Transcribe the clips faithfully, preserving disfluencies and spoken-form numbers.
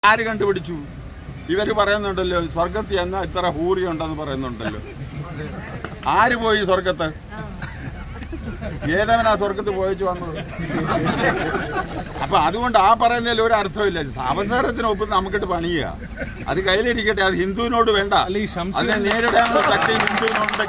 ആര് കണ്ടുപിടിച്ചു? ഇവർ പറയുന്നുണ്ടല്ലോ സ്വർഗത്തിൽ എന്നാൽ ഇത്ര ഹൂറി ഉണ്ടെന്ന് പറയുന്നുണ്ടല്ലോ. ആര് പോയി സ്വർഗത്ത്? ഏതവനാ സ്വർഗത്ത് പോയിച്ചു വന്നത്? അപ്പൊ അതുകൊണ്ട് ആ പറയുന്നതിൽ ഒരു അർത്ഥമില്ല. അവസരത്തിനൊപ്പം നമുക്കിട്ട് പണിയുക, അത് കയ്യിലിരിക്കട്ടെ. അത് ഹിന്ദുവിനോട് വേണ്ട, അതിനെ നേരിടാനുള്ള ശക്തി ഹിന്ദുവിനോട്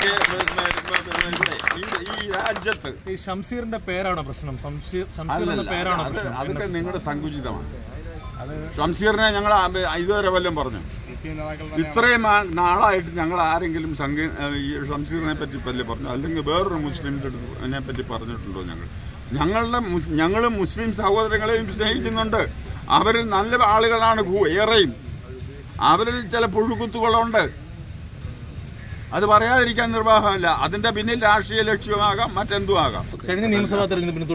ഈ രാജ്യത്ത്. ഈ ഷംസീറിന്റെ പേരാണോ പ്രശ്നം? അതൊക്കെ നിങ്ങളുടെ സങ്കുചിതമാണ്. ഷംസീറിനെ ഞങ്ങൾ ഇതുവരെ വല്ലതും പറഞ്ഞു? ഇത്രയും നാളായിട്ട് ഞങ്ങൾ ആരെങ്കിലും സംഘ ഈ ഷംസീറിനെ പറ്റി പല്ലേ പറഞ്ഞു? അല്ലെങ്കിൽ വേറൊരു മുസ്ലിമിൻ്റെ അടുത്തിനെ പറ്റി പറഞ്ഞിട്ടുണ്ടോ? ഞങ്ങൾ ഞങ്ങളുടെ ഞങ്ങൾ മുസ്ലിം സഹോദരങ്ങളെയും സ്നേഹിക്കുന്നുണ്ട്. അവർ നല്ല ആളുകളാണ് ഏറെയും. അവരിൽ ചില പുഴുകുത്തുകളുണ്ട്, അത് പറയാതിരിക്കാൻ നിർവാഹമില്ല. അതിന്റെ പിന്നിൽ രാഷ്ട്രീയ ലക്ഷ്യമാകാം, മറ്റെന്തും ആകാം. കഴിഞ്ഞ നിയമസഭാ തെരഞ്ഞെടുപ്പിന്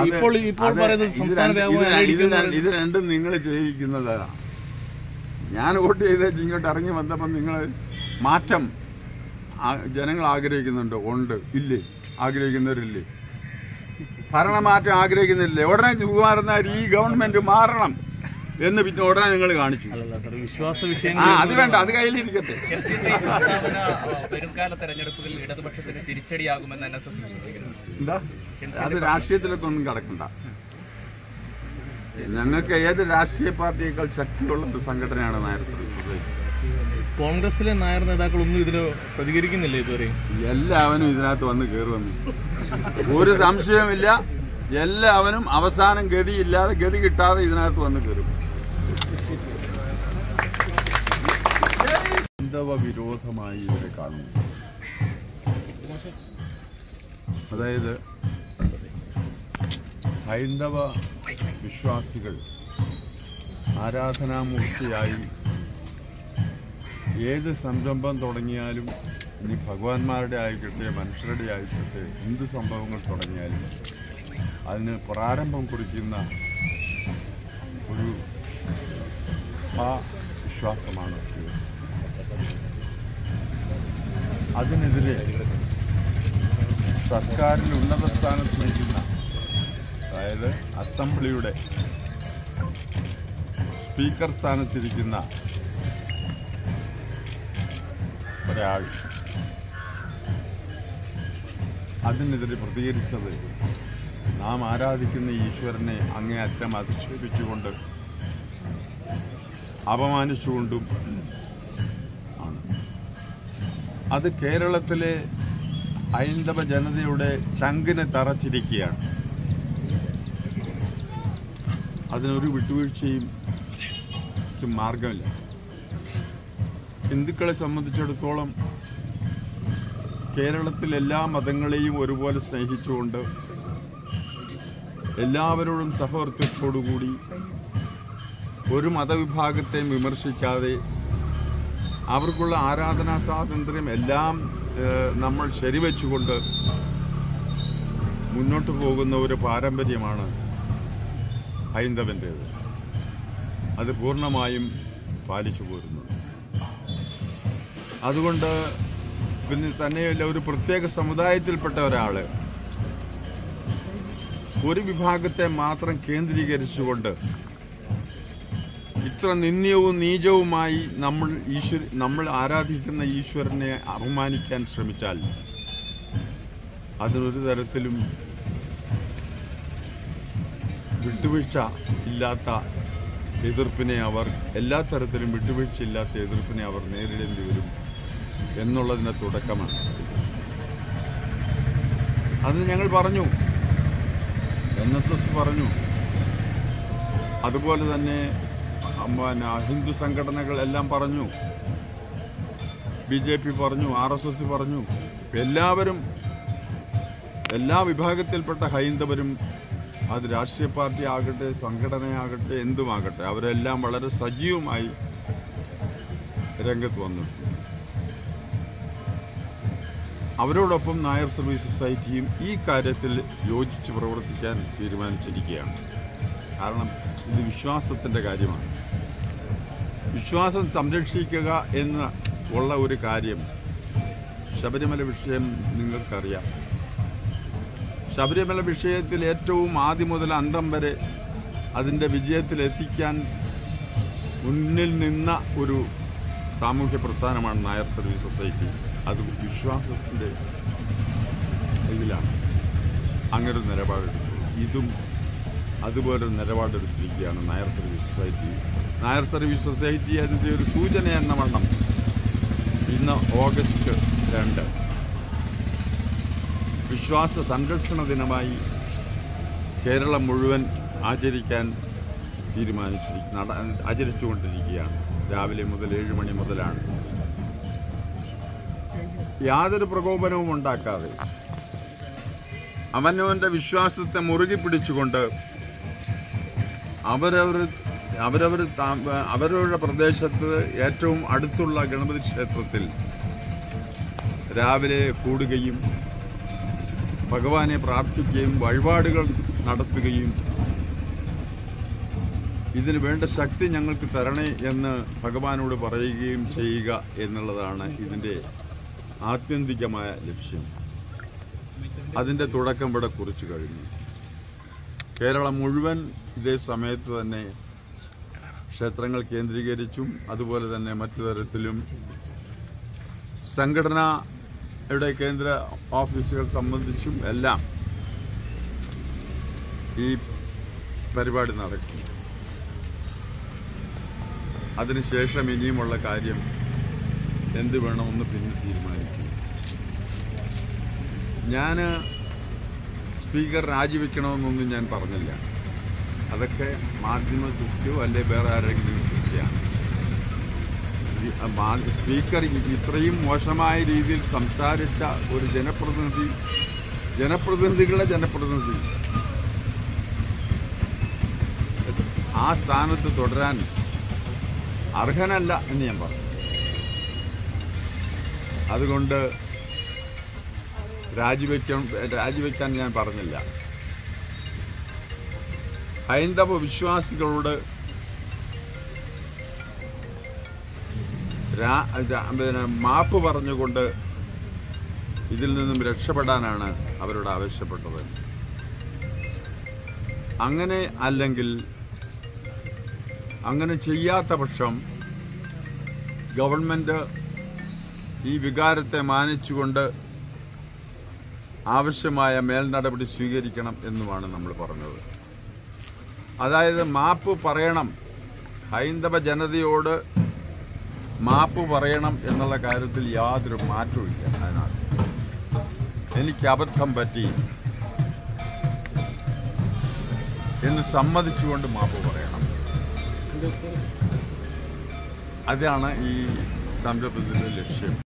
ഇത് രണ്ടും നിങ്ങൾ ചെയ്യിക്കുന്നതാണ്. ഞാൻ വോട്ട് ചെയ്തേച്ച് ഇങ്ങോട്ട് ഇറങ്ങി വന്നപ്പോൾ നിങ്ങൾ മാറ്റം ജനങ്ങൾ ആഗ്രഹിക്കുന്നുണ്ട്. ഉണ്ട്, ഇല്ലേ? ആഗ്രഹിക്കുന്നവരില്ലേ? ഭരണമാറ്റം ആഗ്രഹിക്കുന്നില്ലേ? ഉടനെ സുകുമാരൻ നായർ ഈ ഗവൺമെന്റ് മാറണം എന്ന് പിന്നെ ഉടനെ നിങ്ങൾ കാണിച്ചു. വിശ്വാസ വിഷയം അത് വേണ്ട, അത് കയ്യിലിരിക്കട്ടെ. വരുംകാല തെരഞ്ഞെടുപ്പുകളിൽ ഇടതുപക്ഷത്തിന് തിരിച്ചടിയാകുമെന്ന് എൻ എസ് എസ് വിശ്വസിക്കുന്നു. എന്താ? അത് രാഷ്ട്രീയത്തിലൊക്കെ ഒന്നും കടക്കണ്ട. ഞങ്ങൾക്ക് ഏത് രാഷ്ട്രീയ പാർട്ടിയേക്കാൾ ശക്തിയുള്ള ഒരു സംഘടനയാണ് നായർ സർവീസ് സൊസൈറ്റി. കോൺഗ്രസിലെ നായർ നേതാക്കളൊന്നും ഇതിന് പ്രതികരിക്കുന്നില്ല ഇതുവരെ. എല്ലാവരും ഇതിനകത്ത് വന്ന് കയറുമെന്ന് ഒരു സംശയമില്ല. എല്ലാവരും അവസാനം ഗതിയില്ലാതെ, ഗതി കിട്ടാതെ ഇതിനകത്ത് വന്ന് കയറും. ഹൈന്ദവ വിരോധമായി ഇവരെ കാണുന്നു. അതായത് ഹൈന്ദവ വിശ്വാസികൾ ആരാധനാമൂർത്തിയായി ഏത് സംരംഭം തുടങ്ങിയാലും, ഇനി ഭഗവാന്മാരുടെ ആയിക്കട്ടെ മനുഷ്യരുടെ ആയിക്കട്ടെ എന്ത് സംഭവങ്ങൾ തുടങ്ങിയാലും അതിന് പ്രാരംഭം കുറിക്കുന്ന ഒരു ആ വിശ്വാസമാണ്. അതിനെതിരെ സർക്കാരിൽ ഉന്നത സ്ഥാനത്ത് നിൽക്കുന്ന, അതായത് അസംബ്ലിയുടെ സ്പീക്കർ സ്ഥാനത്തിരിക്കുന്ന ഒരാൾ അതിനെതിരെ പ്രതികരിച്ചത് നാം ആരാധിക്കുന്ന ഈശ്വരനെ അങ്ങേയറ്റം അധിക്ഷേപിച്ചുകൊണ്ട് അപമാനിച്ചുകൊണ്ടും ആണ്. അത് കേരളത്തിലെ ഹൈന്ദവ ജനതയുടെ ചങ്കിനെ തറച്ചിരിക്കുകയാണ്. അതിനൊരു വിട്ടുവീഴ്ചയും മാർഗമില്ല. ഹിന്ദുക്കളെ സംബന്ധിച്ചിടത്തോളം കേരളത്തിൽ എല്ലാ മതങ്ങളെയും ഒരുപോലെ സ്നേഹിച്ചുകൊണ്ട് എല്ലാവരോടും സഹവർത്തിത്വത്തോടുകൂടി ഒരു മതവിഭാഗത്തെയും വിമർശിക്കാതെ അവർക്കുള്ള ആരാധനാ സ്വാതന്ത്ര്യം എല്ലാം നമ്മൾ ശരിവെച്ചുകൊണ്ട് മുന്നോട്ട് പോകുന്ന ഒരു പാരമ്പര്യമാണ് ഹൈന്ദവൻ്റേത്. അത് പൂർണ്ണമായും പാലിച്ചു പോരുന്നു. അതുകൊണ്ട് പിന്നെ തന്നെയല്ല, ഒരു പ്രത്യേക സമുദായത്തിൽപ്പെട്ട ഒരാൾ ഒരു വിഭാഗത്തെ മാത്രം കേന്ദ്രീകരിച്ചുകൊണ്ട് ഇത്ര നിന്ദ്യവും നീചവുമായി നമ്മൾ ഈശ്വര നമ്മൾ ആരാധിക്കുന്ന ഈശ്വരനെ അപമാനിക്കാൻ ശ്രമിച്ചാൽ അതിനൊരു തരത്തിലും വിട്ടുവീഴ്ച ഇല്ലാത്ത എതിർപ്പിനെ അവർ എല്ലാ തരത്തിലും വിട്ടുവീഴ്ചയില്ലാത്ത എതിർപ്പിനെ അവർ നേരിടേണ്ടി വരും എന്നുള്ളതിൻ്റെ തുടക്കമാണ്. അത് ഞങ്ങൾ പറഞ്ഞു, എൻ എസ് എസ് പറഞ്ഞു, അതുപോലെ തന്നെ പിന്നെ ഹിന്ദു സംഘടനകൾ എല്ലാം പറഞ്ഞു, ബി ജെ പി പറഞ്ഞു, ആർ എസ് എസ് പറഞ്ഞു. എല്ലാവരും, എല്ലാ വിഭാഗത്തിൽപ്പെട്ട ഹൈന്ദവരും, അത് രാഷ്ട്രീയ പാർട്ടി ആകട്ടെ സംഘടനയാകട്ടെ എന്തുമാകട്ടെ, അവരെല്ലാം വളരെ സജീവമായി രംഗത്ത് വന്നു. അവരോടൊപ്പം നായർ സർവീസ് സൊസൈറ്റിയും ഈ കാര്യത്തിൽ യോജിച്ച് പ്രവർത്തിക്കാൻ തീരുമാനിച്ചിരിക്കുകയാണ്. കാരണം ഇത് വിശ്വാസത്തിൻ്റെ കാര്യമാണ്. വിശ്വാസം സംരക്ഷിക്കുക എന്ന് ഉള്ള ഒരു കാര്യം, ശബരിമല വിഷയം നിങ്ങൾക്കറിയാം. ശബരിമല വിഷയത്തിൽ ഏറ്റവും ആദ്യം മുതൽ അന്തം വരെ അതിൻ്റെ വിജയത്തിലെത്തിക്കാൻ മുന്നിൽ നിന്ന ഒരു സാമൂഹ്യ പ്രസ്ഥാനമാണ് നായർ സർവീസ് സൊസൈറ്റി. അത് വിശ്വാസത്തിൻ്റെ ഇതിലാണ് അങ്ങനൊരു നിലപാടെടുത്തത്. ഇതും അതുപോലൊരു നിലപാടെടുത്തിരിക്കുകയാണ് Nair service society. Nair service society അതിൻ്റെ ഒരു സൂചന എന്ന വണ്ണം ഇന്ന് ഓഗസ്റ്റ് രണ്ട് വിശ്വാസ സംരക്ഷണ ദിനമായി കേരളം മുഴുവൻ ആചരിക്കാൻ തീരുമാനിച്ചിരിക്കുന്ന ആചരിച്ചുകൊണ്ടിരിക്കുകയാണ്. രാവിലെ മുതൽ ഏഴ് മണി മുതലാണ്. യാതൊരു പ്രകോപനവും ഉണ്ടാക്കാതെ അവനവൻ്റെ വിശ്വാസത്തെ മുറുകി പിടിച്ചുകൊണ്ട് അവരവർ അവരവർ അവരവരുടെ പ്രദേശത്ത് ഏറ്റവും അടുത്തുള്ള ഗണപതി ക്ഷേത്രത്തിൽ രാവിലെ കൂടുകയും ഭഗവാനെ പ്രാർത്ഥിക്കുകയും വഴിപാടുകൾ നടത്തുകയും ഇതിന് വേണ്ട ശക്തി ഞങ്ങൾക്ക് തരണേ എന്ന് ഭഗവാനോട് പറയുകയും ചെയ്യുക എന്നുള്ളതാണ് ഇതിൻ്റെ ആത്യന്തികമായ ലക്ഷ്യം. അതിൻ്റെ തുടക്കം ഇവിടെ കുറിച്ചു കഴിഞ്ഞു. കേരളം മുഴുവൻ ഇതേ സമയത്ത് തന്നെ ക്ഷേത്രങ്ങൾ കേന്ദ്രീകരിച്ചും അതുപോലെ തന്നെ മറ്റു തരത്തിലും സംഘടനയുടെ കേന്ദ്ര ഓഫീസുകൾ സംബന്ധിച്ചും എല്ലാം ഈ പരിപാടി നടക്കും. അതിനുശേഷം ഇനിയുമുള്ള കാര്യം എന്ത് വേണമെന്ന് പിന്നെ തീരുമാനിക്കും. ഞാൻ സ്പീക്കർ രാജിവെക്കണമെന്നൊന്നും ഞാൻ പറഞ്ഞില്ല. അതൊക്കെ മാധ്യമ സൃഷ്ടിയോ അല്ലെ വേറെ ആരെങ്കിലും സൃഷ്ടിയാണ്. സ്പീക്കർ ഇത്രയും മോശമായ രീതിയിൽ സംസാരിച്ച ഒരു ജനപ്രതിനിധി ജനപ്രതിനിധികളെ ജനപ്രതിനിധി ആ സ്ഥാനത്ത് തുടരാൻ അർഹനല്ല എന്ന് ഞാൻ പറഞ്ഞു. അതുകൊണ്ട് രാജിവെക്കാൻ രാജിവെക്കാൻ ഞാൻ പറഞ്ഞില്ല. ഹൈന്ദവ വിശ്വാസികളോട് പിന്നെ മാപ്പ് പറഞ്ഞുകൊണ്ട് ഇതിൽ നിന്നും രക്ഷപ്പെടാനാണ് അവരോട് ആവശ്യപ്പെട്ടത്. അങ്ങനെ അല്ലെങ്കിൽ അങ്ങനെ ചെയ്യാത്ത പക്ഷം ഗവൺമെൻറ് ഈ വികാരത്തെ മാനിച്ചുകൊണ്ട് ആവശ്യമായ മേൽനടപടി സ്വീകരിക്കണം എന്നുമാണ് നമ്മൾ പറഞ്ഞത്. അതായത് മാപ്പ് പറയണം, ഹൈന്ദവ ജനതയോട് മാപ്പ് പറയണം എന്നുള്ള കാര്യത്തിൽ യാതൊരു മാറ്റവുമില്ല. അതിനകത്ത് എനിക്ക് അബദ്ധം പറ്റി എന്ന് സമ്മതിച്ചുകൊണ്ട് മാപ്പ് പറയണം. അതാണ് ഈ സംരംഭത്തിൻ്റെ ലക്ഷ്യം.